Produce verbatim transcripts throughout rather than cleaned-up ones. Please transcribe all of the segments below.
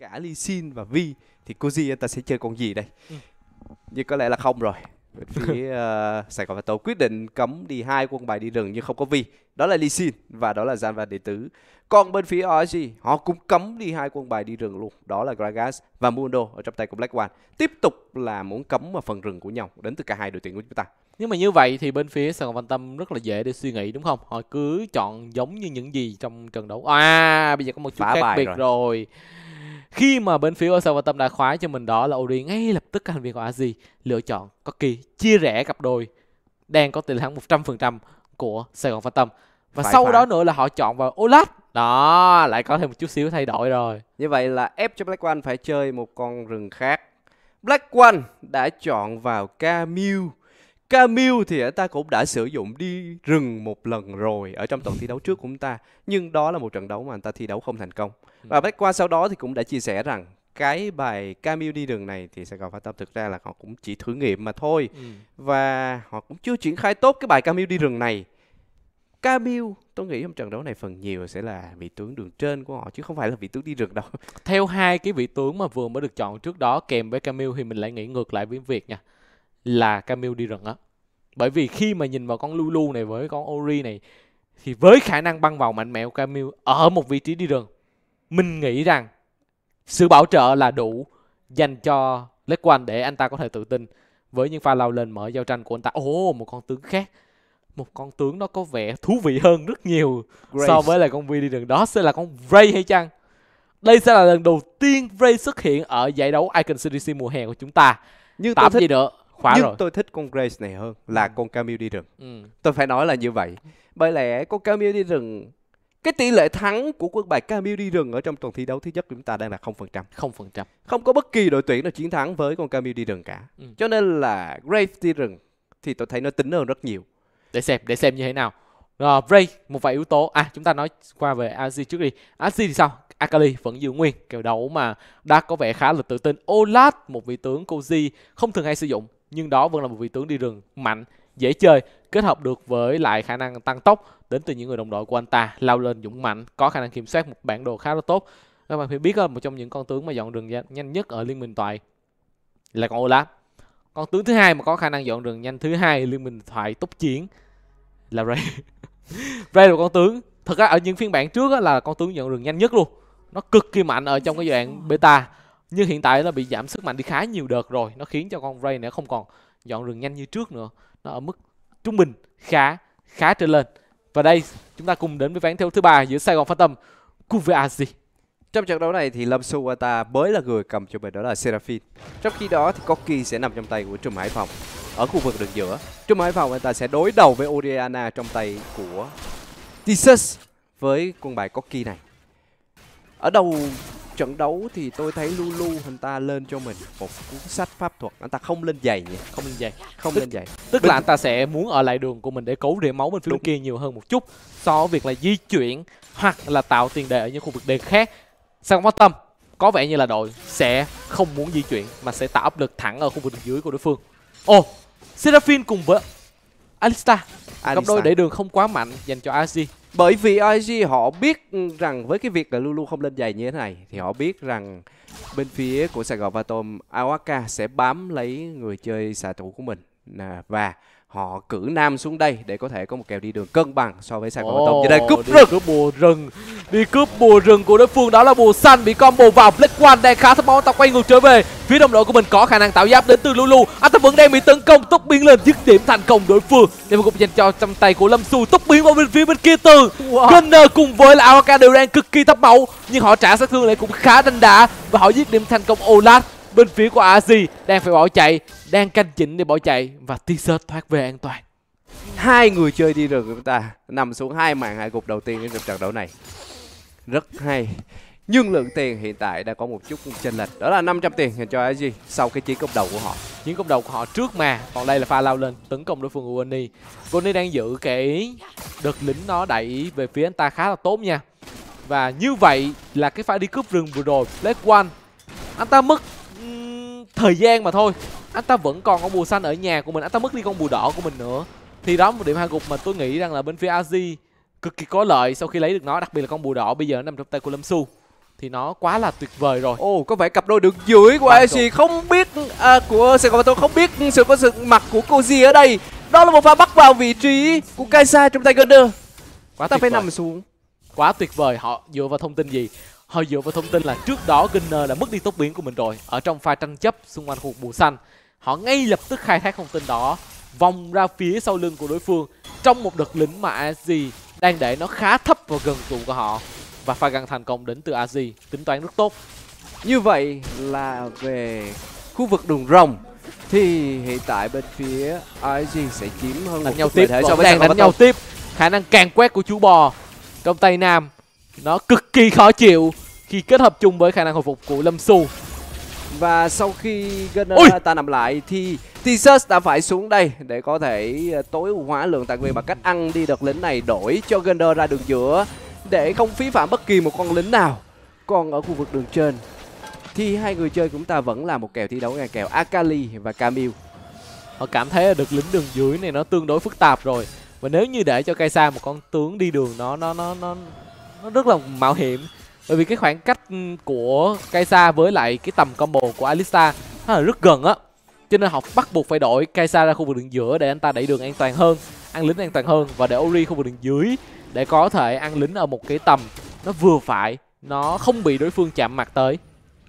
cả Lee Sin và Vi thì Koji anh ta sẽ chơi con gì đây? Ừ. Nhưng có lẽ là không rồi. Bên phía uh, Sài Gòn Phantom quyết định cấm đi hai quân bài đi rừng nhưng không có Vi. Đó là Lee Sin và đó là Zanvan đệ tử. Còn bên phía o giê họ cũng cấm đi hai quân bài đi rừng luôn. Đó là Gragas và Mundo ở trong tay của Black One. Tiếp tục là muốn cấm vào phần rừng của nhau đến từ cả hai đội tuyển của chúng ta. Nhưng mà như vậy thì bên phía Sài Gòn Phantom rất là dễ để suy nghĩ đúng không? Họ cứ chọn giống như những gì trong trận đấu. À, bây giờ có một chút khác biệt rồi. rồi. Khi mà bên phía Sài Gòn Phantom đã khóa cho mình đó là Ori, ngay lập tức các thành viên của a giê lựa chọn Corki chia rẽ cặp đôi đang có tỷ lệ thắng một trăm phần trăm của Sài Gòn Phantom. Và phải sau phải. đó nữa là họ chọn vào Olaf. Đó, lại có thêm một chút xíu thay đổi rồi. Như vậy là ép cho Black One phải chơi một con rừng khác. Black One đã chọn vào Camille. Camille thì ta cũng đã sử dụng đi rừng một lần rồi ở trong tuần thi đấu trước của chúng ta. Nhưng đó là một trận đấu mà anh ta thi đấu không thành công. Và Black One sau đó thì cũng đã chia sẻ rằng cái bài Camille đi rừng này thì Sài Gòn Phantom thực ra là họ cũng chỉ thử nghiệm mà thôi. Ừ. Và họ cũng chưa triển khai tốt cái bài Camille đi rừng này. Camille, tôi nghĩ trong trận đấu này phần nhiều sẽ là vị tướng đường trên của họ chứ không phải là vị tướng đi rừng đâu. Theo hai cái vị tướng mà vừa mới được chọn trước đó kèm với Camille thì mình lại nghĩ ngược lại với việc nha. Là Camille đi rừng á. Bởi vì khi mà nhìn vào con Lulu này với con Ori này thì với khả năng băng vào mạnh mẽ của Camille ở một vị trí đi rừng, mình nghĩ rằng sự bảo trợ là đủ dành cho Black One để anh ta có thể tự tin với những pha lao lên mở giao tranh của anh ta. Ồ, oh, một con tướng khác. Một con tướng nó có vẻ thú vị hơn rất nhiều Grace. So với là con Vi đi rừng. Đó sẽ là con Ray hay chăng? Đây sẽ là lần đầu tiên Ray xuất hiện ở giải đấu Icon xê đê xê mùa hè của chúng ta. Nhưng tôi thích, gì nữa? Khóa nhưng rồi. tôi thích con Grace này hơn là ừ. con Camille đi rừng. Ừ. Tôi phải nói là như vậy. Bởi lẽ con Camille đi rừng, cái tỷ lệ thắng của quân bài Camille đi rừng ở trong tuần thi đấu thứ nhất của chúng ta đang là không phần trăm. không phần trăm. Không có bất kỳ đội tuyển nào chiến thắng với con Camille đi rừng cả. Ừ. Cho nên là Grace đi rừng thì tôi thấy nó tính hơn rất nhiều. Để xem, để xem như thế nào. Rồi, Ray, một vài yếu tố. À, chúng ta nói qua về a giê trước đi. a giê thì sao? Akali vẫn giữ nguyên. Kèo đấu mà đã có vẻ khá là tự tin. Olaf, một vị tướng Koji không thường hay sử dụng. Nhưng đó vẫn là một vị tướng đi rừng mạnh, dễ chơi. Kết hợp được với lại khả năng tăng tốc đến từ những người đồng đội của anh ta. Lao lên dũng mạnh, có khả năng kiểm soát một bản đồ khá là tốt. Các bạn phải biết một trong những con tướng mà dọn rừng nhanh nhất ở Liên minh thoại là con Olaf. Con tướng thứ hai mà có khả năng dọn rừng nhanh thứ hai Liên minh thoại tốc chiến là Ray. Ray là con tướng, thật ra ở những phiên bản trước là con tướng dọn rừng nhanh nhất luôn. Nó cực kỳ mạnh ở trong cái giai đoạn beta. Nhưng hiện tại nó bị giảm sức mạnh đi khá nhiều đợt rồi. Nó khiến cho con Ray này không còn dọn rừng nhanh như trước nữa. Nó ở mức trung bình khá khá trở lên. Và đây chúng ta cùng đến với ván thứ ba giữa Sài Gòn Phantom cùng với a giê. Trong trận đấu này thì Lâm Xu Ata mới là người cầm cho mình đó là Seraphine. Trong khi đó thì Corki sẽ nằm trong tay của Trùm Hải Phòng ở khu vực đường giữa. Trùm Hải Phòng anh ta sẽ đối đầu với Oriana trong tay của Tisus với quân bài Corki này. Ở đầu trận đấu thì tôi thấy Lulu anh ta lên cho mình một cuốn sách pháp thuật. Anh ta không lên giày nhỉ? Không lên giày. Không tức, lên giày. Tức Bên... là anh ta sẽ muốn ở lại đường của mình để cấu rỉa máu bên phía kia nhiều hơn một chút so với việc là di chuyển hoặc là tạo tiền đề ở những khu vực đề khác. Sài Gòn Phantom có vẻ như là đội sẽ không muốn di chuyển mà sẽ tạo áp lực thẳng ở khu vực đường dưới của đối phương. Ồ, oh, Seraphine cùng với Alistar, cặp đôi để đường không quá mạnh dành cho a giê. Bởi vì a giê họ biết rằng với cái việc là Lulu không lên giày như thế này thì họ biết rằng bên phía của Sài Gòn Phantom Awaka sẽ bám lấy người chơi xạ thủ của mình và họ cử Nam xuống đây để có thể có một kèo đi đường cân bằng so với Sài Gòn Phantom. Oh, Giờ đây cướp rừng, cướp bùa rừng, đi cướp bùa rừng của đối phương, đó là bùa xanh bị combo vào. Black One đang khá thấp máu, anh ta quay ngược trở về phía đồng đội của mình, có khả năng tạo giáp đến từ Lulu. Anh ta vẫn đang bị tấn công, tốc biến lên dứt điểm thành công đối phương. Đây một cục dành cho trong tay của Lâm Xu, tốc biến vào bên phía bên kia tường. Wow. Gunner cùng với là Awaka đều đang cực kỳ thấp máu nhưng họ trả sát thương lại cũng khá đanh đá và họ giết điểm thành công. Olaf bên phía của a giê đang phải bỏ chạy, đang canh chỉnh để bỏ chạy và T-shirt thoát về an toàn. Hai người chơi đi rừng của chúng ta nằm xuống hai màn hạ gục đầu tiên trong trận đấu này. Rất hay. Nhưng lượng tiền hiện tại đã có một chút chênh lệch. Đó là năm trăm tiền dành cho a giê sau cái chiến công đầu của họ. Chiến công đầu của họ trước mà. Còn đây là pha lao lên tấn công đối phương của Goni. Goni đang giữ cái đợt lính nó đẩy về phía anh ta khá là tốt nha. Và như vậy là cái pha đi cướp rừng vừa rồi, Black One anh ta mất um, thời gian mà thôi. Anh ta vẫn còn con bùa xanh ở nhà của mình, anh ta mất đi con bùa đỏ của mình nữa. Thì đó một điểm hạ gục mà tôi nghĩ rằng là bên phía a giê cực kỳ có lợi sau khi lấy được nó, đặc biệt là con bùa đỏ bây giờ nó nằm trong tay của Lâm Xu. thì nó quá là tuyệt vời rồi. Ồ, oh, có vẻ cặp đôi đường dưới của i xê không biết à, của Sài Gòn Phantom không biết sự có sự mặt của Koji ở đây. Đó là một pha bắt vào vị trí của Kaisa trong tay Gunner. Quá ta phải vời. nằm xuống. Quá tuyệt vời. Họ dựa vào thông tin gì? Họ dựa vào thông tin là trước đó Gunner đã mất đi tốc biến của mình rồi ở trong pha tranh chấp xung quanh khu vực màu xanh. Họ ngay lập tức khai thác thông tin đó, vòng ra phía sau lưng của đối phương trong một đợt lính mà a giê đang để nó khá thấp và gần trụ của họ, và pha găng thành công đến từ a giê, tính toán rất tốt. Như vậy là về khu vực đường rồng thì hiện tại bên phía i giê sẽ chiếm hơn đánh một nhau chút tiếp, lợi thế so vẫn với đang đánh nhau tiếp. Khả năng càng quét của chú bò trong tay Nam nó cực kỳ khó chịu khi kết hợp chung với khả năng hồi phục của Lâm Xu. Và sau khi Gunner ta nằm lại thì T-Search đã phải xuống đây để có thể tối ưu hóa lượng tài nguyên bằng cách ăn đi đợt lính này, đổi cho Gunner ra đường giữa để không phí phạm bất kỳ một con lính nào. Còn ở khu vực đường trên thì hai người chơi của chúng ta vẫn là một kèo thi đấu ngang kèo Akali và Camille. Họ cảm thấy là được lính đường dưới này nó tương đối phức tạp rồi, và nếu như để cho Kaisa một con tướng đi đường nó nó nó nó nó rất là mạo hiểm, bởi vì cái khoảng cách của Kaisa với lại cái tầm combo của Alistar nó là rất gần á, cho nên họ bắt buộc phải đổi Kaisa ra khu vực đường giữa để anh ta đẩy đường an toàn hơn, ăn lính an toàn hơn, và để Ori khu vực đường dưới để có thể ăn lính ở một cái tầm nó vừa phải, nó không bị đối phương chạm mặt tới.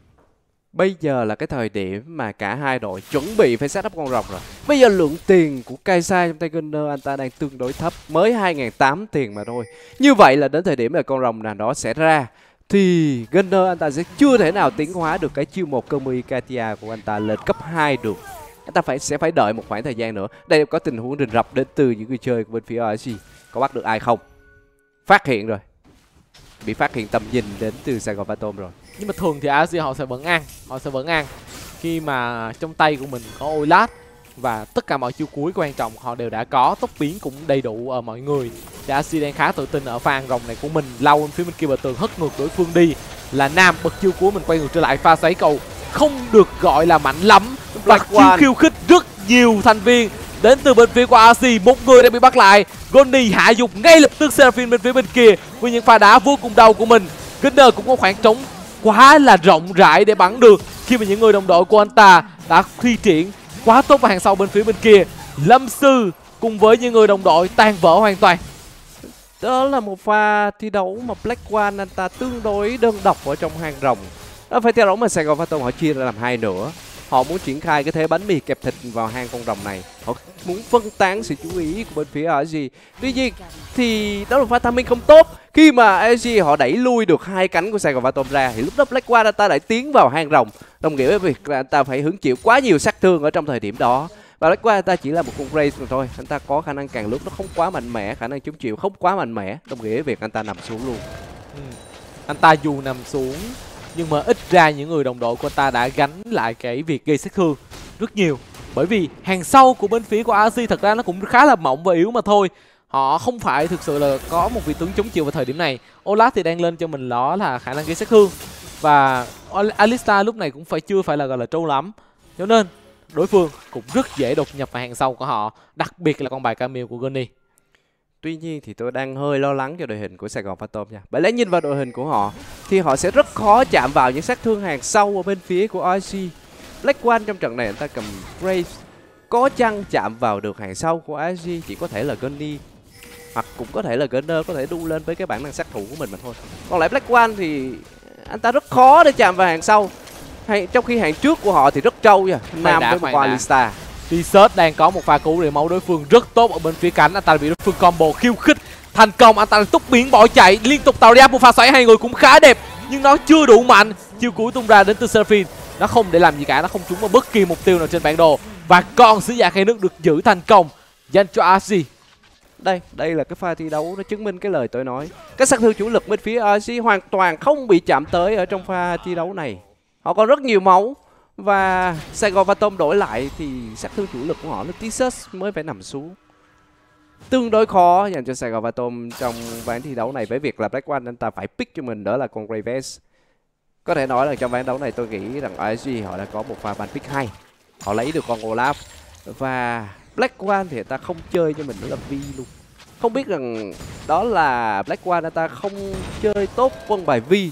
Bây giờ là cái thời điểm mà cả hai đội chuẩn bị phải set up con rồng rồi. Bây giờ lượng tiền của Kaisa trong tay Gunner anh ta đang tương đối thấp, mới hai nghìn tám trăm tiền mà thôi. Như vậy là đến thời điểm mà con rồng nào đó sẽ ra thì Gunner anh ta sẽ chưa thể nào tiến hóa được cái chiêu một Kami Katia của anh ta lên cấp hai được. Anh ta phải sẽ phải đợi một khoảng thời gian nữa. Đây có tình huống rình rập đến từ những người chơi của bên phía i xê. Có bắt được ai không? Phát hiện rồi. Bị phát hiện tầm nhìn đến từ Sài Gòn Phantom rồi. Nhưng mà thường thì a giê họ sẽ vẫn ăn, họ sẽ vẫn ăn khi mà trong tay của mình có Olaf và tất cả mọi chiêu cuối quan trọng họ đều đã có, tốc biến cũng đầy đủ ở mọi người. Thì a giê đang khá tự tin ở pha ăn rồng này của mình, lau bên phía bên kia bờ tường hất ngược đối phương đi. Là Nam bật chiêu cuối mình quay ngược trở lại, pha xoáy cầu không được gọi là mạnh lắm và chiêu khiêu khích rất nhiều thành viên đến từ bên phía của a xê. Một người đã bị bắt lại, Goni hạ dục ngay lập tức Seraphine bên phía bên kia với những pha đá vô cùng đau của mình. Gunner cũng có khoảng trống quá là rộng rãi để bắn được khi mà những người đồng đội của anh ta đã thi triển quá tốt vào hàng sau bên phía bên kia. Lâm Sư cùng với những người đồng đội tan vỡ hoàn toàn. Đó là một pha thi đấu mà Black One anh ta tương đối đơn độc ở trong hang rồng. Đó phải thi đấu mà Sài Gòn Phantom họ chia ra làm hai nửa. Họ muốn triển khai cái thế bánh mì kẹp thịt vào hang con rồng này. Họ muốn phân tán sự chú ý của bên phía i giê. Tuy nhiên thì đó là pha timing không tốt. Khi mà i giê họ đẩy lui được hai cánh của Sài Gòn Phantom ra thì lúc đó Black One anh ta lại tiến vào hang rồng, đồng nghĩa với việc là anh ta phải hứng chịu quá nhiều sát thương ở trong thời điểm đó. Và Black One anh ta chỉ là một con race mà thôi. Anh ta có khả năng càng lúc nó không quá mạnh mẽ, khả năng chống chịu không quá mạnh mẽ, đồng nghĩa với việc anh ta nằm xuống luôn. Ừ. Anh ta dù nằm xuống nhưng mà ít ra những người đồng đội của anh ta đã gánh lại cái việc gây sát thương rất nhiều. Bởi vì hàng sau của bên phía của a xê thật ra nó cũng khá là mỏng và yếu mà thôi. Họ không phải thực sự là có một vị tướng chống chịu vào thời điểm này. Olaf thì đang lên cho mình đó là khả năng gây sát thương. Và Alistar lúc này cũng phải chưa phải là gọi là trâu lắm. Cho nên đối phương cũng rất dễ đột nhập vào hàng sau của họ, đặc biệt là con bài Camille của Goni. Tuy nhiên thì tôi đang hơi lo lắng cho đội hình của Sài Gòn Phantom nha. Bởi lẽ nhìn vào đội hình của họ thì họ sẽ rất khó chạm vào những sát thương hàng sau ở bên phía của i xê. Black One trong trận này anh ta cầm Graves, có chăng chạm vào được hàng sau của i xê chỉ có thể là Goni, hoặc cũng có thể là Gunner có thể đu lên với cái bản năng sát thủ của mình mà thôi. Còn lại Black One thì anh ta rất khó để chạm vào hàng sau. Hay, trong khi hàng trước của họ thì rất trâu nha. Nam với một Alistar. T-Search đang có một pha cứu để máu đối phương rất tốt ở bên phía cánh. Anh ta bị đối phương combo khiêu khích thành công. Anh ta túc biến bỏ chạy liên tục tạo ra một pha xoáy, hai người cũng khá đẹp nhưng nó chưa đủ mạnh. Chiêu cuối tung ra đến từ Seraphine, nó không để làm gì cả, nó không trúng vào bất kỳ mục tiêu nào trên bản đồ. Và con sứ giả khe nước được giữ thành công dành cho a xê. Đây, đây là cái pha thi đấu nó chứng minh cái lời tôi nói. Các sát thương chủ lực bên phía i xê hoàn toàn không bị chạm tới ở trong pha thi đấu này. Họ còn rất nhiều máu. Và Sài Gòn Phantom đổi lại thì sát thương chủ lực của họ là T-Search mới phải nằm xuống. Tương đối khó dành cho Sài Gòn Phantom trong ván thi đấu này, với việc là Black One anh ta phải pick cho mình đó là con Graves. Có thể nói là trong ván đấu này tôi nghĩ rằng i xê họ đã có một pha ban pick hay. Họ lấy được con Olaf. Và Black One thì người ta không chơi cho mình nữa là Vi luôn. Không biết rằng đó là Black One anh ta không chơi tốt quân bài Vi,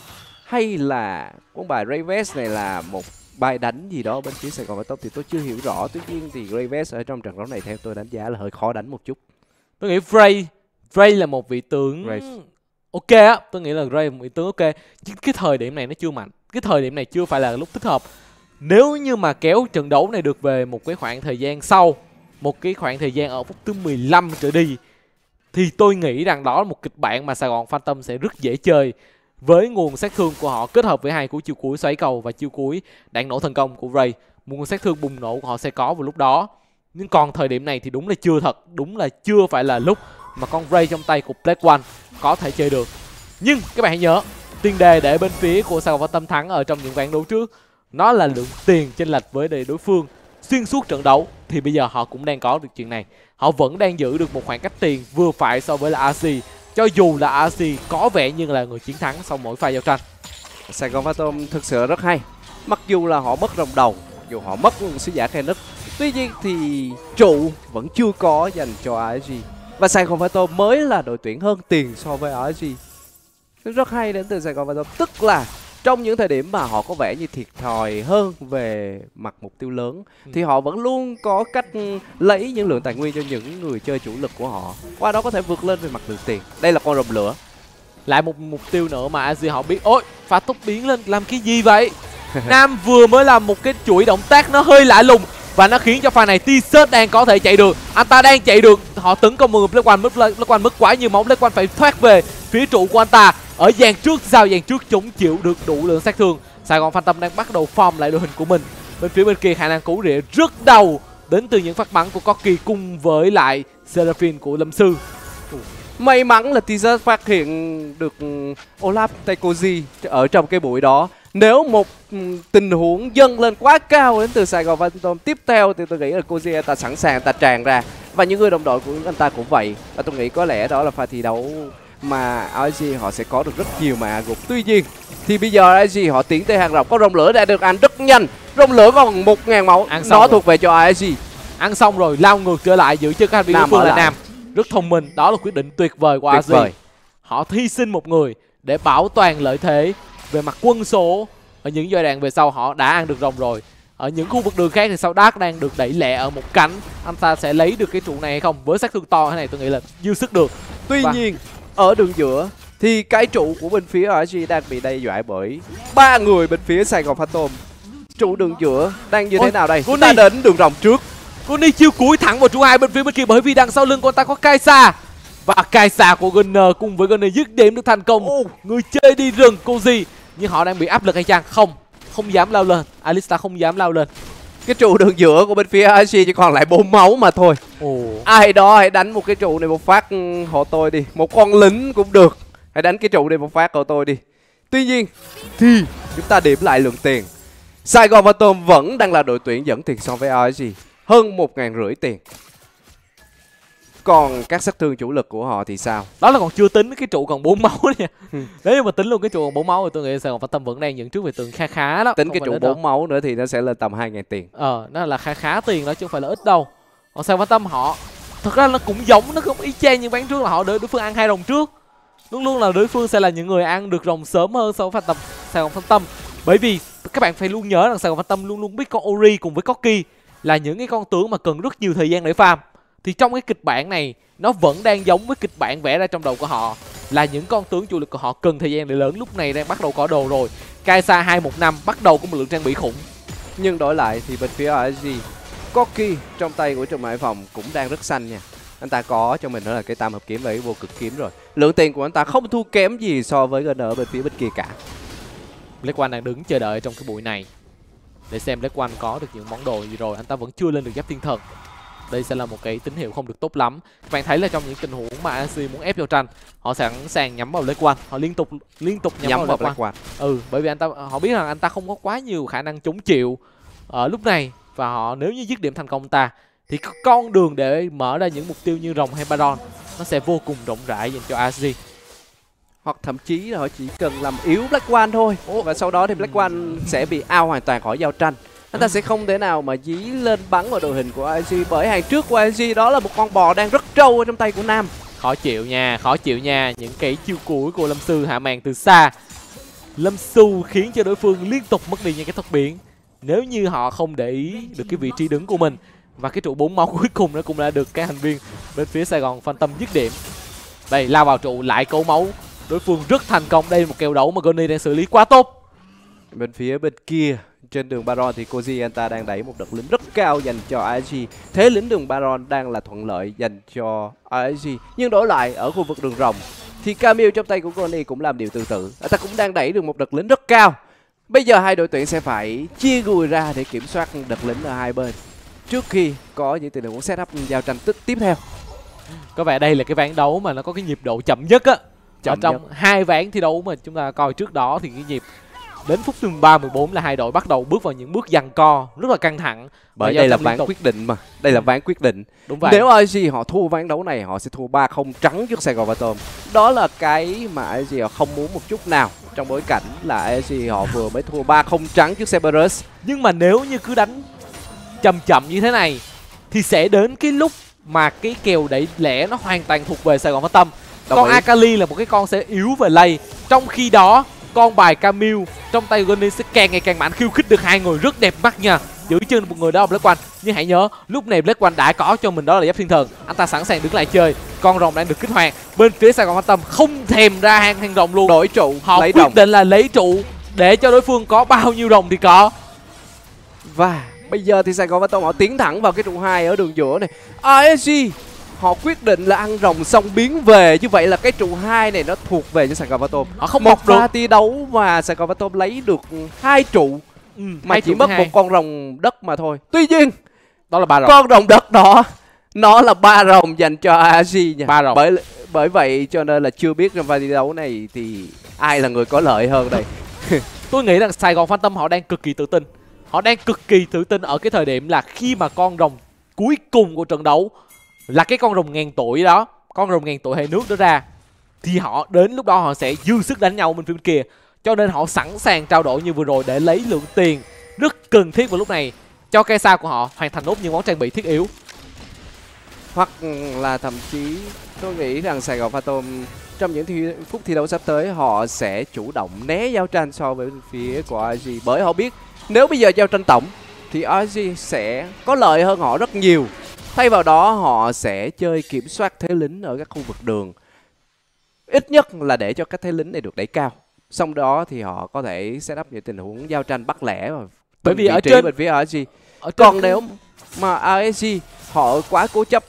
hay là con bài Rayves này là một bài đánh gì đó bên phía Sài Gòn Top thì tôi chưa hiểu rõ. Tuy nhiên thì Rayves ở trong trận đấu này theo tôi đánh giá là hơi khó đánh một chút. Tôi nghĩ Ray Ray là một vị tướng Ray. ok á, tôi nghĩ là Ray là một vị tướng ok. Chứ cái thời điểm này nó chưa mạnh, cái thời điểm này chưa phải là lúc thích hợp. Nếu như mà kéo trận đấu này được về một cái khoảng thời gian sau, một cái khoảng thời gian ở phút thứ mười lăm trở đi, thì tôi nghĩ rằng đó là một kịch bản mà Sài Gòn Phantom sẽ rất dễ chơi. Với nguồn sát thương của họ kết hợp với hai cú chiêu cuối xoáy cầu và chiêu cuối đạn nổ thành công của Ray, nguồn sát thương bùng nổ của họ sẽ có vào lúc đó. Nhưng còn thời điểm này thì đúng là chưa thật, đúng là chưa phải là lúc mà con Ray trong tay của Black One có thể chơi được. Nhưng các bạn hãy nhớ, tiền đề để bên phía của Sài Gòn Phantom thắng ở trong những ván đấu trước, nó là lượng tiền chênh lệch với đối phương xuyên suốt trận đấu, thì bây giờ họ cũng đang có được chuyện này. Họ vẫn đang giữ được một khoảng cách tiền vừa phải so với là a xê, cho dù là a xê có vẻ như là người chiến thắng sau mỗi pha giao tranh. Sài Gòn Phantom thực sự rất hay. Mặc dù là họ mất rồng đầu, dù họ mất sứ giả khe nứt, tuy nhiên thì trụ vẫn chưa có dành cho a ét giê. Và Sài Gòn Phantom mới là đội tuyển hơn tiền so với a ét giê. Rất hay đến từ Sài Gòn Phantom, tức là trong những thời điểm mà họ có vẻ như thiệt thòi hơn về mặt mục tiêu lớn, ừ. thì họ vẫn luôn có cách lấy những lượng tài nguyên cho những người chơi chủ lực của họ, qua đó có thể vượt lên về mặt lượng tiền. Đây là con rồng lửa. Lại một mục tiêu nữa mà a ét giê họ biết. Ôi, pha tốc biến lên làm cái gì vậy? Nam vừa mới làm một cái chuỗi động tác nó hơi lạ lùng và nó khiến cho pha này T-shirt đang có thể chạy được. Anh ta đang chạy được, họ tấn công một người Black One, Black One mất quá nhiều máu, Black One phải thoát về phía trụ của anh ta. Ở dàn trước, sao dàn trước chống chịu được đủ lượng sát thương. Sài Gòn Phantom đang bắt đầu form lại đội hình của mình. Bên phía bên kia khả năng cứu rỉa rất đầu đến từ những phát bắn của Corki cùng với lại Seraphine của Lâm Sư. May mắn là T-shirt phát hiện được Olaf Taikoji ở trong cái bụi đó. Nếu một tình huống dâng lên quá cao đến từ Sài Gòn Phantom tiếp theo thì tôi nghĩ là Koji anh ta sẵn sàng anh ta tràn ra. Và những người đồng đội của anh ta cũng vậy. Và tôi nghĩ có lẽ đó là pha thi đấu mà a ét giê họ sẽ có được rất nhiều mà gục. Tuy nhiên thì bây giờ a ét giê họ tiến tới hàng rộng, có rồng lửa đã được ăn rất nhanh. Rồng lửa còn một ngàn máu, nó rồi. Thuộc về cho a ét giê. Ăn xong rồi, lao ngược trở lại giữ chân các đối phương là Nam. Rất thông minh, đó là quyết định tuyệt vời của a ét giê. Họ hy sinh một người để bảo toàn lợi thế về mặt quân số. Ở những giai đoạn về sau họ đã ăn được rồng rồi. Ở những khu vực đường khác thì sau Dark đang được đẩy lẹ ở một cánh. Anh ta sẽ lấy được cái trụ này hay không? Với sát thương to thế này tôi nghĩ là dư sức được. Tuy Và... nhiên ở đường giữa thì cái trụ của bên phía a ét giê đang bị đe dọa bởi ba người bên phía Sài Gòn Phantom. Trụ đường giữa đang như Ôi, thế nào đây? Chúng ta đến đường rồng trước. Connie chiêu cuối thẳng vào trụ hai bên phía bên kia, bởi vì đằng sau lưng của anh ta có Kaisa. Và Kaisa của Gunner cùng với Gunner dứt điểm được thành công. Oh. Người chơi đi rừng Koji, nhưng họ đang bị áp lực hay chăng? Không, không dám lao lên. Alistar không dám lao lên. Cái trụ đường giữa của bên phía a ét giê chỉ còn lại bốn máu mà thôi. Oh. Ai đó hãy đánh một cái trụ này một phát hộ tôi đi. Một con lính cũng được. Hãy đánh cái trụ này một phát hộ tôi đi. Tuy nhiên thì chúng ta điểm lại lượng tiền. Sài Gòn Phantom vẫn đang là đội tuyển dẫn tiền so với a ét giê, hơn một ngàn rưỡi tiền. Còn các sát thương chủ lực của họ thì sao? Đó là còn chưa tính cái trụ còn bốn máu nha. Ừ. Nếu như mà tính luôn cái trụ còn bốn máu thì tôi nghĩ Sài Gòn Phantom vẫn đang dẫn trước về tường khá khá đó. Tính không cái trụ bốn máu nữa thì nó sẽ lên tầm hai ngàn tiền. Ờ, nó là khá khá tiền đó chứ không phải là ít đâu. Còn Sài Gòn Phantom họ thật ra nó cũng giống, nó cũng y chang như ván trước là họ đợi đối phương ăn hai rồng trước. Luôn luôn là đối phương sẽ là những người ăn được rồng sớm hơn so với Phantom, Sài Gòn Phantom. Bởi vì các bạn phải luôn nhớ rằng Sài Gòn Phantom luôn luôn biết con Ori cùng với Corki là những cái con tướng mà cần rất nhiều thời gian để farm. Thì trong cái kịch bản này nó vẫn đang giống với kịch bản vẽ ra trong đầu của họ, là những con tướng chủ lực của họ cần thời gian để lớn. Lúc này đang bắt đầu có đồ rồi. Kaisa hai một năm bắt đầu có một lượng trang bị khủng. Nhưng đổi lại thì bên phía a ét giê, Corki trong tay của Trùm Hải Phòng cũng đang rất xanh nha. Anh ta có cho mình đó là cái tam hợp kiếm và cái vô cực kiếm rồi. Lượng tiền của anh ta không thua kém gì so với Gunner ở bên phía bên kia cả. Black One đang đứng chờ đợi trong cái bụi này để xem Black One có được những món đồ gì rồi. Anh ta vẫn chưa lên được giáp thiên thần. Đây sẽ là một cái tín hiệu không được tốt lắm. Các bạn thấy là trong những tình huống mà a ét giê muốn ép giao tranh, họ sẵn sàng nhắm vào Black One, họ liên tục liên tục nhắm, nhắm vào, vào Black, Black One. One. Ừ, bởi vì anh ta họ biết rằng anh ta không có quá nhiều khả năng chống chịu ở lúc này, và họ nếu như dứt điểm thành công anh ta thì con đường để mở ra những mục tiêu như rồng hay Baron nó sẽ vô cùng rộng rãi dành cho a ét giê. Hoặc thậm chí là họ chỉ cần làm yếu Black One thôi. Ồ, và sau đó thì Black One sẽ bị out hoàn toàn khỏi giao tranh. Anh ta sẽ không thể nào mà dí lên bắn vào đội hình của a ét giê, bởi hàng trước của a ét giê đó là một con bò đang rất trâu ở trong tay của Nam. Khó chịu nha, khó chịu nha. Những cái chiêu cuối của Lâm Sư hạ màn từ xa. Lâm Xu khiến cho đối phương liên tục mất đi những cái thuật biển nếu như họ không để ý được cái vị trí đứng của mình. Và cái trụ bốn máu cuối cùng nó cũng đã được các thành viên bên phía Sài Gòn Phantom dứt điểm. Đây, lao vào trụ lại cố máu, đối phương rất thành công. Đây là một kèo đấu mà Goni đang xử lý quá tốt. Bên phía bên kia trên đường Baron thì Koji anh ta đang đẩy một đợt lính rất cao dành cho a ét giê. Thế lính đường Baron đang là thuận lợi dành cho a ét giê. Nhưng đổi lại ở khu vực đường rồng thì Camille trong tay của Goni cũng làm điều tương tự. Anh ta cũng đang đẩy được một đợt lính rất cao. Bây giờ hai đội tuyển sẽ phải chia gùi ra để kiểm soát đợt lính ở hai bên trước khi có những tình huống setup giao tranh tiếp theo. Có vẻ đây là cái ván đấu mà nó có cái nhịp độ chậm nhất á. Ở trong nhất. hai ván thi đấu mà chúng ta coi trước đó thì cái nhịp đến phút thứ ba mươi bốn là hai đội bắt đầu bước vào những bước giằng co rất là căng thẳng. Bởi đây là ván quyết định mà. Đây là ván quyết định. Đúng vậy. Nếu a ét giê họ thua ván đấu này, họ sẽ thua ba không trắng trước Sài Gòn Phantom. Đó là cái mà a ét giê họ không muốn một chút nào, trong bối cảnh là a ét giê họ vừa mới thua ba không trắng trước Cerberus. Nhưng mà nếu như cứ đánh chậm chậm như thế này thì sẽ đến cái lúc mà cái kèo đẩy lẻ nó hoàn toàn thuộc về Sài Gòn Phantom. Con ý. Akali là một cái con sẽ yếu về lay. Trong khi đó con bài Camille trong tay Goni sẽ càng ngày càng mạnh, khiêu khích được hai người rất đẹp mắt nha. Giữ chân một người đó là Black One. Nhưng hãy nhớ lúc này Black One đã có cho mình đó là giáp thiên thần. Anh ta sẵn sàng đứng lại chơi. Con rồng đang được kích hoạt. Bên phía Sài Gòn Phantom không thèm ra hang hang rồng luôn. Đổi trụ, họ lấy quyết rồng. định là lấy trụ để cho đối phương có bao nhiêu rồng thì có. Và bây giờ thì Sài Gòn Phantom họ tiến thẳng vào cái trụ hai ở đường giữa này. a ét giê họ quyết định là ăn rồng xong biến về, như vậy là cái trụ hai này nó thuộc về cho Sài Gòn Phantom. Họ không một mọc được. pha thi đấu mà Sài Gòn Phantom lấy được hai trụ Ừ, mà chỉ mất một con rồng đất mà thôi. Tuy nhiên đó là ba rồng. Con rồng đất đó nó là ba rồng dành cho a ét giê nha. Ba rồng. Bởi bởi vậy cho nên là chưa biết trong pha thi đấu này thì ai là người có lợi hơn đây. Tôi nghĩ rằng Sài Gòn Phantom họ đang cực kỳ tự tin. Họ đang cực kỳ tự tin ở cái thời điểm là khi mà con rồng cuối cùng của trận đấu là cái con rồng ngàn tuổi đó, con rồng ngàn tuổi hệ nước đó ra, thì họ đến lúc đó họ sẽ dư sức đánh nhau bên phía bên kia. Cho nên họ sẵn sàng trao đổi như vừa rồi để lấy lượng tiền rất cần thiết vào lúc này cho cây sao của họ hoàn thành nốt những món trang bị thiết yếu. Hoặc là thậm chí tôi nghĩ rằng Sài Gòn Phantom trong những thi, phút thi đấu sắp tới họ sẽ chủ động né giao tranh so với phía của a ét giê. Bởi họ biết nếu bây giờ giao tranh tổng thì a ét giê sẽ có lợi hơn họ rất nhiều. Thay vào đó họ sẽ chơi kiểm soát thế lính ở các khu vực đường, ít nhất là để cho các thế lính này được đẩy cao. Xong đó thì họ có thể set up những tình huống giao tranh bắt lẻ và bởi vì ở trên bên phía a ét giê. Ở Còn trên... nếu mà a ét giê họ quá cố chấp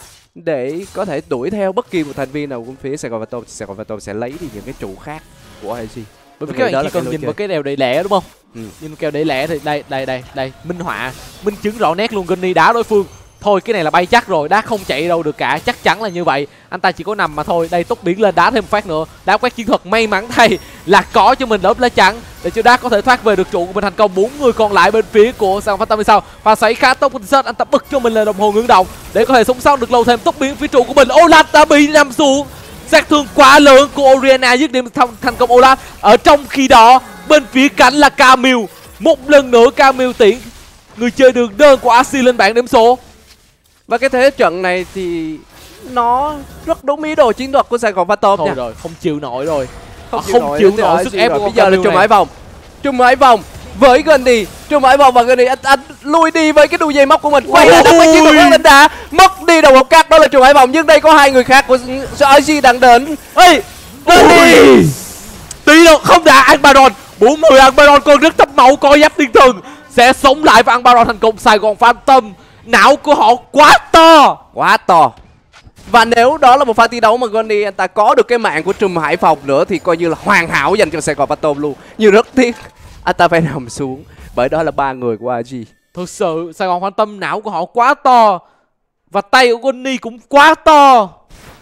để có thể đuổi theo bất kỳ một thành viên nào của phía Sài Gòn Phantom, Sài Gòn Phantom sẽ lấy đi những cái trụ khác của a ét giê. Bởi vì các bạn chỉ cần nhìn vào cái đèo đẩy lẻ đúng không? Ừ. Nhìn kèo đẩy lẻ thì đây đây đây đây minh họa, minh chứng rõ nét luôn. Goni đá đối phương thôi, cái này là bay chắc rồi, đá không chạy đâu được cả, chắc chắn là như vậy. Anh ta chỉ có nằm mà thôi. Đây tốc biến lên đá thêm một phát nữa, đá quét chiến thuật. May mắn thay là có cho mình lớp lá chắn để cho đá có thể thoát về được trụ của mình thành công. Bốn người còn lại bên phía của Sài Gòn Phantom sau và xoáy khá tốc của anh ta bật cho mình là đồng hồ ngưng động để có thể sống sót được lâu thêm. Tốc biến phía trụ của mình, Olaf đã bị nằm xuống, sát thương quá lớn của Oriana dứt điểm thành công Olaf. Ở trong khi đó bên phía cánh là Camille, một lần nữa Camille tiễn người chơi đường đơn của a ét giê lên bảng điểm số. Và cái thế trận này thì nó rất đúng ý đồ chiến thuật của Sài Gòn Phantom Thôi nha. rồi, không chịu nổi rồi. Không, không nổi chịu nổi sức ép của bây giờ là trùm này. ải vòng. Trùm ải vòng với Goni, trùm ải vòng và Goni anh, anh lui đi với cái đuôi dây móc của mình. Quay lại với chiến thuật của anh đã mất đi đầu một cắt, đó là trùm ải vòng. Nhưng đây có hai người khác của a ét giê đang đến. Ê, Goni tí đâu không đã ăn Baron. bốn mươi ăn Baron còn rất thấp máu, có giáp thiên thần sẽ sống lại và ăn Baron thành công. Sài Gòn Phantom não của họ quá to, quá to. Và nếu đó là một pha thi đấu mà Goni anh ta có được cái mạng của trùm Hải Phòng nữa thì coi như là hoàn hảo dành cho Sài Gòn Phantom luôn. Nhưng rất tiếc anh ta phải nằm xuống bởi đó là ba người của a ét giê. Thực sự Sài Gòn Phantom não của họ quá to và tay của Goni cũng quá to.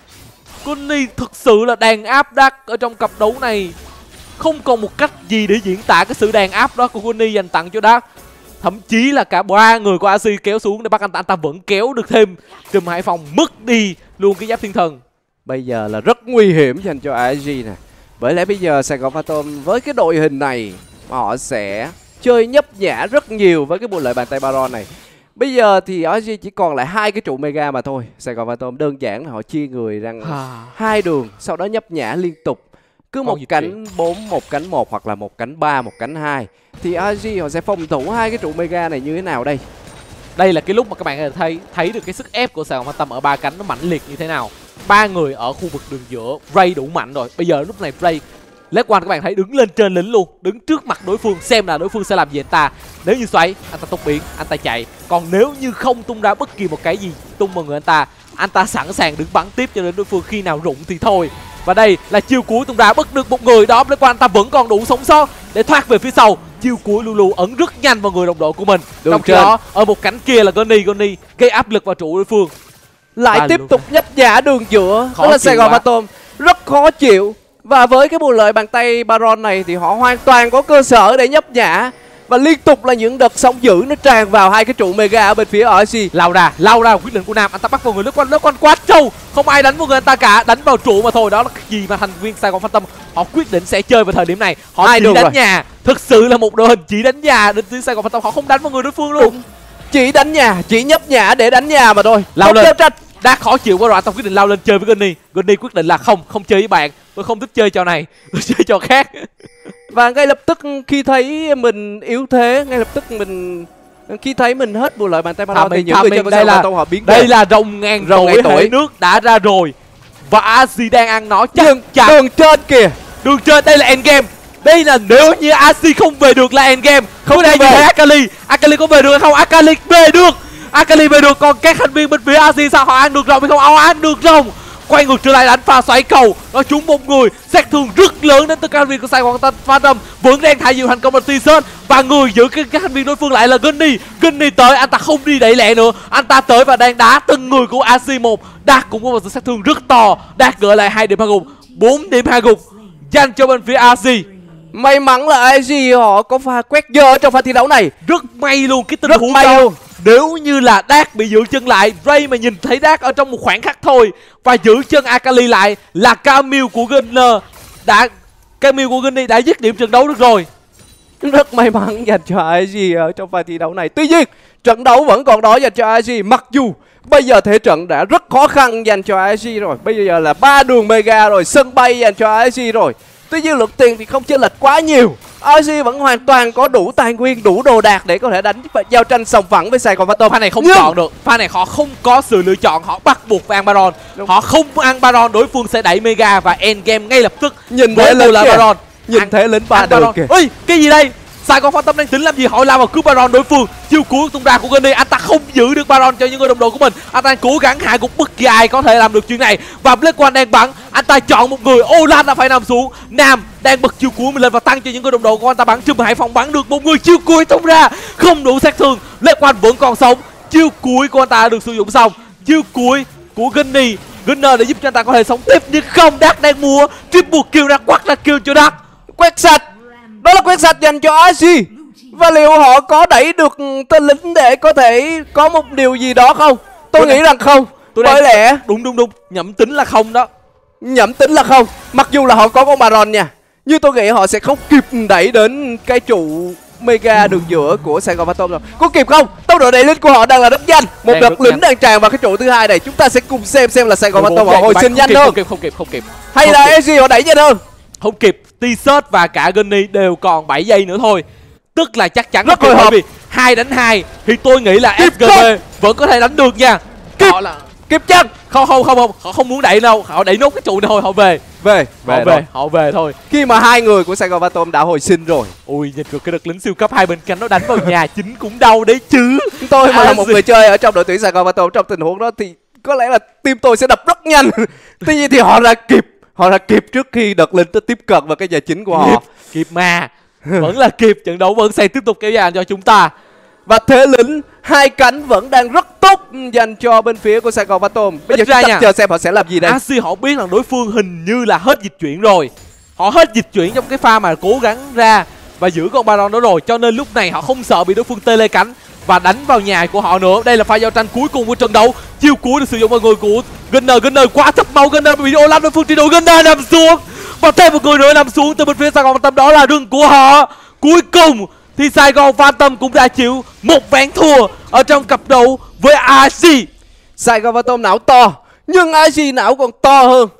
Goni thực sự là đàn áp Dark ở trong cặp đấu này. Không còn một cách gì để diễn tả cái sự đàn áp đó của Goni dành tặng cho Dark. Thậm chí là cả ba người của a ét giê kéo xuống để bắt anh ta, anh ta vẫn kéo được thêm trùm Hải Phòng, mất đi luôn cái giáp thiên thần. Bây giờ là rất nguy hiểm dành cho a ét giê nè. Bởi lẽ bây giờ Sài Gòn Phantom với cái đội hình này họ sẽ chơi nhấp nhả rất nhiều với cái bộ lợi bàn tay Baron này. Bây giờ thì a ét giê chỉ còn lại hai cái trụ mega mà thôi. Sài Gòn Phantom đơn giản là họ chia người ra hai đường, sau đó nhấp nhả liên tục. cứ một cánh bốn, một cánh một hoặc là một cánh ba, một cánh hai thì a giê họ sẽ phòng thủ hai cái trụ mega này như thế nào đây? Đây là cái lúc mà các bạn có thể thấy thấy được cái sức ép của Sài Gòn Phantom ở ba cánh nó mãnh liệt như thế nào. Ba người ở khu vực đường giữa, Ray đủ mạnh rồi. Bây giờ lúc này Ray Black One các bạn thấy đứng lên trên lính luôn, đứng trước mặt đối phương xem là đối phương sẽ làm gì anh ta. Nếu như xoáy, anh ta tung biến, anh ta chạy. Còn nếu như không tung ra bất kỳ một cái gì tung vào người anh ta, anh ta sẵn sàng đứng bắn tiếp cho đến đối phương khi nào rụng thì thôi. Và đây là chiêu cuối tung ra, bất được một người đó, Black One anh ta vẫn còn đủ sống sót để thoát về phía sau. Chiêu cuối Lulu ấn rất nhanh vào người đồng đội của mình. Đường Trong khi trên. đó ở một cánh kia là Gunny, Gunny gây áp lực vào trụ đối phương. Lại và tiếp tục nhấp nhả đường giữa, đó là Sài Gòn Phantom, rất khó chịu. Và với cái bù lợi bàn tay Baron này thì họ hoàn toàn có cơ sở để nhấp nhả. Và liên tục là những đợt sóng dữ nó tràn vào hai cái trụ mega ở bên phía rờ xê. Lao ra, lao ra quyết định của Nam, anh ta bắt vào người Lớp Quan, Lớp Quan quá trâu. Không ai đánh vào người anh ta cả, đánh vào trụ mà thôi. Đó là cái gì mà thành viên Sài Gòn Phantom họ quyết định sẽ chơi vào thời điểm này. Họ Hai chỉ đánh rồi. nhà, thực sự là một đội hình chỉ đánh nhà đến từ Sài Gòn Phantom, họ không đánh vào người đối phương luôn. Đúng. Chỉ đánh nhà, chỉ nhấp nhả để đánh nhà mà thôi. Lao lên. Đã khó chịu quá rồi, anh ta quyết định lao lên chơi với Gunny. Gunny quyết định là không, không chơi với bạn. Tôi không thích chơi trò này, tôi chơi trò khác. Và ngay lập tức khi thấy mình yếu thế, ngay lập tức mình khi thấy mình hết bù lợi bàn tay Baron thì những người chơi của Sài Gòn Phantom họ biến đây là rồng ngàn rồng tuổi, tuổi nước đã ra rồi. Và a xê đang ăn nó chắc đường, chắn. Đường trên kìa. Đường trên, đây là endgame. Đây là nếu như a xê không về được là endgame. Không đây về Akali. Akali có về được hay không? Akali về được. Akali về được, còn các thành viên bên phía a xê sao họ ăn được rồng hay không? Họ ăn được rồng. Quay ngược trở lại đánh pha xoáy cầu, nó trúng một người, sát thương rất lớn đến từ các thành viên của Sài Gòn Phantom. Vẫn đang thả diều thành công là T-Sun và người giữ cái các thành viên đối phương lại là Gunny. Gunny tới, anh ta không đi đẩy lẹ nữa, anh ta tới và đang đá từng người của a xê một. Đạt cũng có một sự sát thương rất to, Đạt gỡ lại hai điểm hạ gục, bốn điểm hạ gục dành cho bên phía a xê. May mắn là a giê họ có pha quét dơ trong pha thi đấu này, rất may luôn cái tình huống đó. Luôn. Nếu như là Đạt bị giữ chân lại, Ray mà nhìn thấy Đạt ở trong một khoảng khắc thôi và giữ chân Akali lại là Camille của Gunner đã Camille của Gunny đã dứt điểm trận đấu được rồi. Rất may mắn dành cho a giê ở trong pha thi đấu này. Tuy nhiên trận đấu vẫn còn đó dành cho a giê, mặc dù bây giờ thế trận đã rất khó khăn dành cho a giê rồi. Bây giờ là ba đường mega rồi, sân bay dành cho a giê rồi. Tuy nhiên lượng tiền thì không chênh lệch quá nhiều. a giê vẫn hoàn toàn có đủ tài nguyên, đủ đồ đạc để có thể đánh giao tranh sòng phẳng với Sài Gòn Phantom. Pha này không Nhưng... chọn được, pha này họ không có sự lựa chọn, họ bắt buộc phải ăn Baron. Đúng. Họ không ăn Baron, đối phương sẽ đẩy mega và endgame ngay lập tức. Nhìn thấy lính là Baron, nhìn ăn, thấy lính ba đường kìa. Ui, cái gì đây? Sài Gòn Phantom đang tính làm gì? Họ lao vào cứu Baron đối phương. Chiêu cuối tung ra của Gunny, anh ta không giữ được Baron cho những người đồng đội của mình. Anh ta cố gắng hạ gục bất kỳ ai có thể làm được chuyện này. Và Black One đang bắn, anh ta chọn một người, Olan đã phải nằm xuống. Nam đang bật chiêu cuối mình lên và tăng cho những người đồng đội của anh ta bắn. Trùm Hải Phòng bắn được một người, chiêu cuối tung ra không đủ sát thương. Black One vẫn còn sống. Chiêu cuối của anh ta đã được sử dụng xong. Chiêu cuối của Gunny, Gunner để giúp cho anh ta có thể sống tiếp, nhưng không. Dark đang mua triple kill, ra quát ra kill cho Dark. Quét sạch, đó là quét sạch dành cho a xê. Và liệu họ có đẩy được tên lính để có thể có một điều gì đó không? Tôi, tôi nghĩ rằng không. Tôi bởi lẽ đúng đúng đúng, nhẩm tính là không đó. Nhẩm tính là không. Mặc dù là họ có con Baron nha, nhưng tôi nghĩ họ sẽ không kịp đẩy đến cái trụ mega đường giữa của Sài Gòn Phantom rồi. Có kịp không? Tốc độ đẩy lính của họ đang là rất nhanh. Một đang đợt lính nhanh. đang tràn vào cái trụ thứ hai này. Chúng ta sẽ cùng xem xem là Sài Gòn Phantom họ hồi sinh nhanh hơn. Không kịp, không kịp, không kịp. Hay không là kịp. a giê họ đẩy nhanh hơn. Không kịp. T-Shirt và cả Gunny đều còn bảy giây nữa thôi. Tức là chắc chắn rất hồi hộp. Vì hai đánh hai thì tôi nghĩ là ép giê bê vẫn có thể đánh được nha. Kịp họ là kịp chân. Không không không không, họ không muốn đẩy đâu, họ đẩy nốt cái trụ này thôi, họ về. Về, về họ về, họ về thôi. Khi mà hai người của Sài Gòn Phantom đã hồi sinh rồi. Ui, nhìn được cái đợt lính siêu cấp hai bên cạnh nó đánh vào nhà chính cũng đau đấy chứ. Tôi mà à, là một người chơi ở trong đội tuyển Sài Gòn Phantom trong tình huống đó thì có lẽ là team tôi sẽ đập rất nhanh. Tuy nhiên thì họ đã kịp, họ đã kịp trước khi đợt lính nó tiếp cận vào cái nhà chính của họ. Kịp, kịp mà. Vẫn là kịp, trận đấu vẫn sẽ tiếp tục kéo dài cho chúng ta. Và thế lính hai cánh vẫn đang rất tốt dành cho bên phía của Sài Gòn Phantom. Bây giờ chúng ta chờ xem họ sẽ làm gì đây. a xê họ biết rằng đối phương hình như là hết dịch chuyển rồi. Họ hết dịch chuyển trong cái pha mà cố gắng ra và giữ con Baron đó rồi, cho nên lúc này họ không sợ bị đối phương tê lê cánh và đánh vào nhà của họ nữa. Đây là pha giao tranh cuối cùng của trận đấu. Chiêu cuối được sử dụng vào người của Gunner. Gunner quá thấp máu, Gunner bị Olaf đối phương truy đuổi. Gunner nằm xuống và thêm một người nữa nằm xuống từ bên phía Sài Gòn Phantom, đó là rừng của họ. Cuối cùng thì Sài Gòn Phantom cũng đã chịu một ván thua ở trong cặp đấu với a xê. Sài Gòn Phantom não to, nhưng a xê não còn to hơn.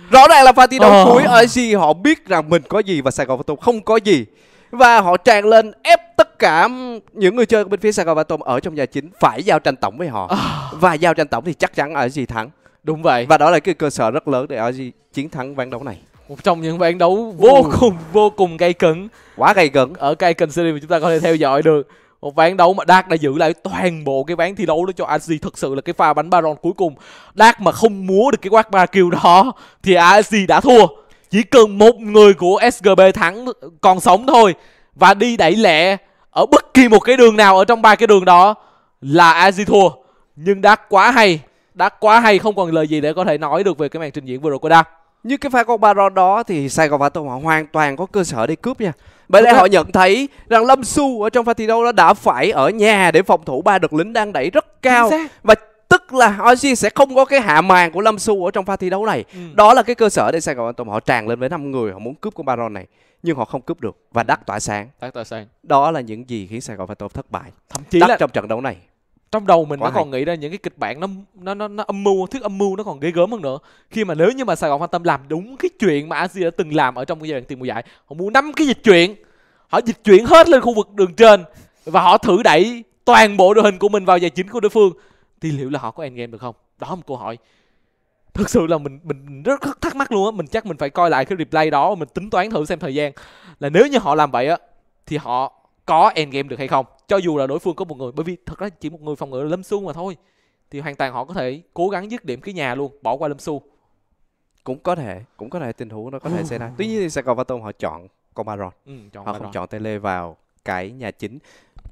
Rõ ràng là pha thi đấu Ờ. cuối i xê họ biết rằng mình có gì và Sài Gòn Phantom không có gì. Và họ tràn lên ép tất cả những người chơi bên phía Sài Gòn Phantom ở trong nhà chính phải giao tranh tổng với họ. Ờ. Và giao tranh tổng thì chắc chắn i xê thắng. Đúng vậy. Và đó là cái cơ sở rất lớn để i xê chiến thắng ván đấu này. Một trong những ván đấu vô Ừ. cùng vô cùng gay cấn Quá gay cấn. ở Kaiken Series mà chúng ta có thể theo dõi được. Một ván đấu mà Dark đã giữ lại toàn bộ cái ván thi đấu đó cho i xê. Thực sự là cái pha bánh Baron cuối cùng, Dark mà không múa được cái quát ba kill đó thì i xê đã thua. Chỉ cần một người của ét giê bê thắng còn sống thôi và đi đẩy lẹ ở bất kỳ một cái đường nào ở trong ba cái đường đó là i xê thua. Nhưng Dark quá hay, Dark quá hay, không còn lời gì để có thể nói được về cái màn trình diễn vừa rồi của Dark. Như cái pha con Baron đó thì Sài Gòn Phantom họ hoàn toàn có cơ sở để cướp nha. Bởi lẽ họ nhận thấy rằng Lâm Xu ở trong pha thi đấu đó đã phải ở nhà để phòng thủ ba đợt lính đang đẩy rất cao. Và tức là i xê sẽ không có cái hạ màn của Lâm Xu ở trong pha thi đấu này. Ừ. Đó là cái cơ sở để Sài Gòn Phantom họ tràn lên với năm người, họ muốn cướp con Baron này. Nhưng họ không cướp được và Đắc tỏa sáng. Dark tỏa sáng. Đó là những gì khiến Sài Gòn Phantom thất bại. Thậm chí Đắc là trong trận đấu này. trong đầu mình Quá nó còn nghĩ ra những cái kịch bản nó nó nó, nó âm mưu, thuyết âm mưu nó còn ghê gớm hơn nữa. Khi mà nếu như mà Sài Gòn Phantom làm đúng cái chuyện mà i xê đã từng làm ở trong cái giai đoạn tiền mùa giải, họ mua năm cái dịch chuyển, họ dịch chuyển hết lên khu vực đường trên và họ thử đẩy toàn bộ đội hình của mình vào giai chính của đối phương, thì liệu là họ có endgame được không? Đó là một câu hỏi thực sự là mình mình rất thắc mắc luôn á. Mình chắc mình phải coi lại cái replay đó, mình tính toán thử xem thời gian là nếu như họ làm vậy á thì họ có endgame được hay không, cho dù là đối phương có một người. Bởi vì thật ra chỉ một người phòng ngự là Lâm Xu mà thôi, thì hoàn toàn họ có thể cố gắng dứt điểm cái nhà luôn, bỏ qua Lâm Xu. Cũng có thể, cũng có thể tình huống nó có thể xảy ra. Tuy nhiên thì Sài Gòn Phantom họ chọn con Baron. Ừ, chọn Họ Baron. không chọn Tele vào cái nhà chính.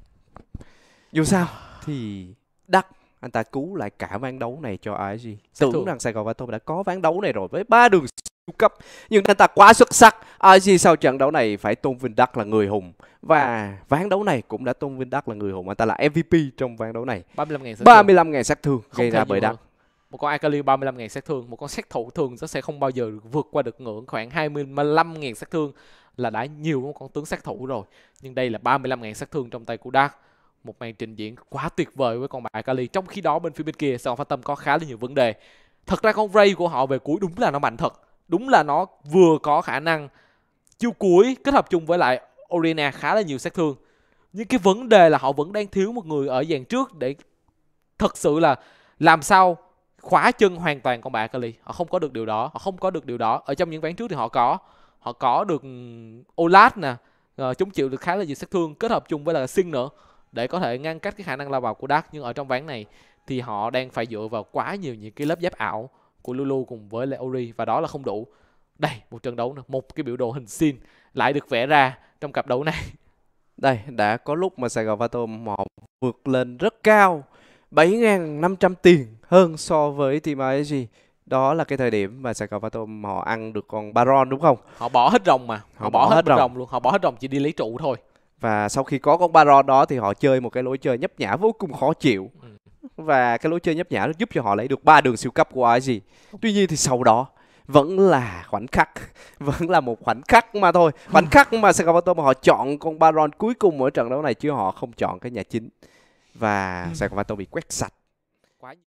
Dù sao thì Đắc anh ta cứu lại cả ván đấu này cho i xê. Tưởng thường. rằng Sài Gòn Phantom đã có ván đấu này rồi với ba đường siêu cấp, nhưng anh ta quá xuất sắc. i xê sau trận đấu này phải tôn vinh Đắc là người hùng, và ván đấu này cũng đã tôn vinh Đắc là người hùng. Anh ta là em vê pê trong ván đấu này. ba mươi lăm nghìn sát ba thương. mươi lăm nghìn sát thương Không gây thể ra nhiều bởi Đắc. hơn. Một con Akali ba mươi lăm nghìn sát thương, một con sát thủ thường nó sẽ không bao giờ vượt qua được ngưỡng khoảng hai mươi lăm nghìn sát thương, là đã nhiều của một con tướng sát thủ rồi. Nhưng đây là ba mươi lăm nghìn sát thương trong tay của Dark. Một màn trình diễn quá tuyệt vời với con bà Akali. Trong khi đó bên phía bên kia Sài Gòn Phantom có khá là nhiều vấn đề. Thật ra con Ray của họ về cuối đúng là nó mạnh thật. Đúng là nó vừa có khả năng chiêu cuối kết hợp chung với lại Orianna khá là nhiều sát thương. Nhưng cái vấn đề là họ vẫn đang thiếu một người ở dàn trước để thật sự là làm sao khóa chân hoàn toàn con bà Akali. Họ không có được điều đó, họ không có được điều đó. Ở trong những ván trước thì họ có, họ có được Olaf nè, uh, chúng chịu được khá là nhiều sát thương kết hợp chung với là Sin nữa để có thể ngăn cách cái khả năng lao vào của Dark. Nhưng ở trong ván này thì họ đang phải dựa vào quá nhiều những cái lớp giáp ảo của Lulu cùng với lại Ori, và đó là không đủ. Đây, một trận đấu nữa, một cái biểu đồ hình Sin lại được vẽ ra trong cặp đấu này. Đây, đã có lúc mà Sài Gòn Phantom họ vượt lên rất cao, bảy nghìn năm trăm tiền hơn so với team i ét giê. Đó là cái thời điểm mà Sài Gòn Phantom họ ăn được con Baron đúng không? Họ bỏ hết rồng mà, họ, Họ bỏ, bỏ hết, hết rồng. rồng. rồng luôn, họ bỏ hết rồng chỉ đi lấy trụ thôi. Và sau khi có con Baron đó thì họ chơi một cái lối chơi nhấp nhả vô cùng khó chịu. Ừ. Và cái lối chơi nhấp nhả nó giúp cho họ lấy được ba đường siêu cấp của i ét giê. Tuy nhiên thì sau đó vẫn là khoảnh khắc, vẫn là một khoảnh khắc mà thôi. Khoảnh khắc mà Sài Gòn Phantom họ chọn con Baron cuối cùng ở trận đấu này chứ họ không chọn cái nhà chính. Và Sài Gòn Phantom bị quét sạch.